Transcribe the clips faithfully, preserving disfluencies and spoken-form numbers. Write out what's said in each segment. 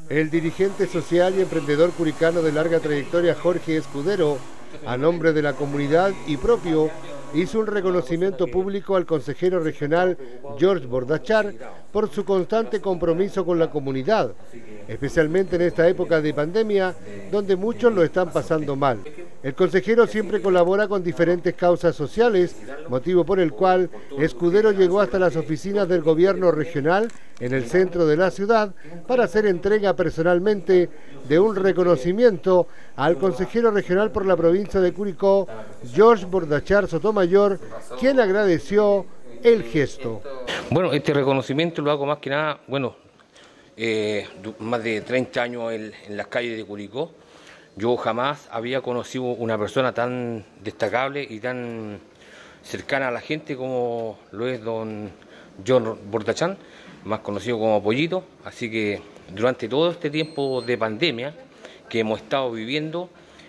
El dirigente social y emprendedor curicano de larga trayectoria Jorge Escudero, a nombre de la comunidad y propio, hizo un reconocimiento público al consejero regional George Bordachar por su constante compromiso con la comunidad, especialmente en esta época de pandemia, donde muchos lo están pasando mal. El consejero siempre colabora con diferentes causas sociales, motivo por el cual Escudero llegó hasta las oficinas del gobierno regional en el centro de la ciudad para hacer entrega personalmente de un reconocimiento al consejero regional por la provincia de Curicó, George Bordachar Sotomayor, quien agradeció el gesto. Bueno, este reconocimiento lo hago más que nada, bueno, eh, más de treinta años en, en las calles de Curicó. Yo jamás había conocido una persona tan destacable y tan cercana a la gente como lo es don George Bordachar, más conocido como Pollito. Así que durante todo este tiempo de pandemia que hemos estado viviendo,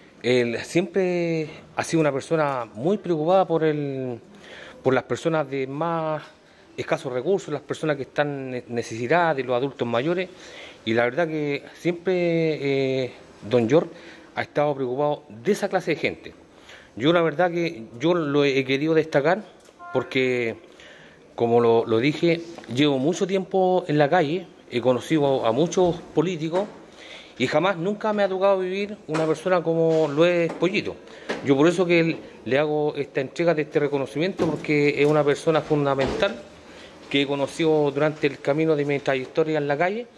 él siempre ha sido una persona muy preocupada por, el, por las personas de más escasos recursos, las personas que están necesitadas, de los adultos mayores, y la verdad que siempre eh, don George ha estado preocupado de esa clase de gente. Yo la verdad que yo lo he querido destacar porque, como lo, lo dije, llevo mucho tiempo en la calle, he conocido a muchos políticos y jamás, nunca me ha tocado vivir una persona como lo es Pollito. Yo por eso que le hago esta entrega de este reconocimiento, porque es una persona fundamental que he conocido durante el camino de mi trayectoria en la calle,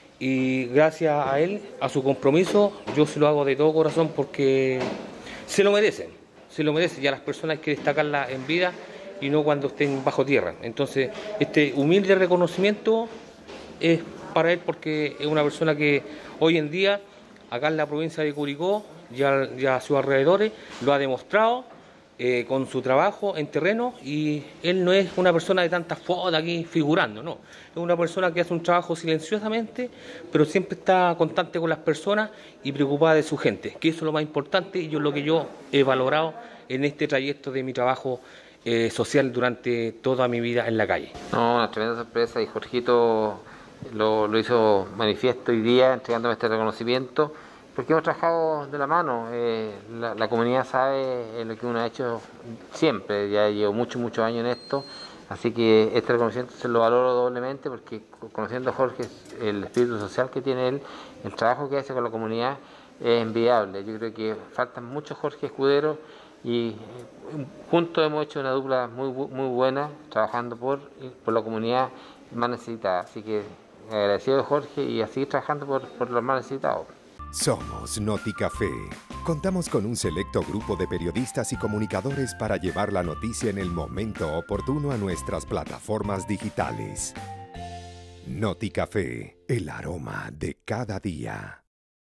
y gracias a él, a su compromiso, yo se lo hago de todo corazón porque se lo merecen, se lo merecen, y a las personas hay que destacarlas en vida y no cuando estén bajo tierra. Entonces, este humilde reconocimiento es para él porque es una persona que hoy en día, acá en la provincia de Curicó y a, y a sus alrededores, lo ha demostrado eh, con su trabajo en terreno, y él no es una persona de tantas fotos aquí figurando, no. Es una persona que hace un trabajo silenciosamente, pero siempre está constante con las personas y preocupada de su gente, que eso es lo más importante y es lo que yo he valorado en este trayecto de mi trabajo eh, social durante toda mi vida en la calle. No, una tremenda sorpresa, y Jorgito lo, lo hizo manifiesto hoy día entregándome este reconocimiento, porque hemos trabajado de la mano. Eh, la, la comunidad sabe eh, lo que uno ha hecho siempre, ya llevo muchos, muchos años en esto, así que este reconocimiento se lo valoro doblemente, porque conociendo a Jorge, el espíritu social que tiene él, el trabajo que hace con la comunidad es envidiable. Yo creo que faltan muchos Jorge Escudero, y juntos hemos hecho una dupla muy, muy buena, trabajando por, por la comunidad más necesitada. Así que agradecido de Jorge y a seguir trabajando por, por los más necesitados. Somos Noticafé. Contamos con un selecto grupo de periodistas y comunicadores para llevar la noticia en el momento oportuno a nuestras plataformas digitales. Noticafé, el aroma de cada día.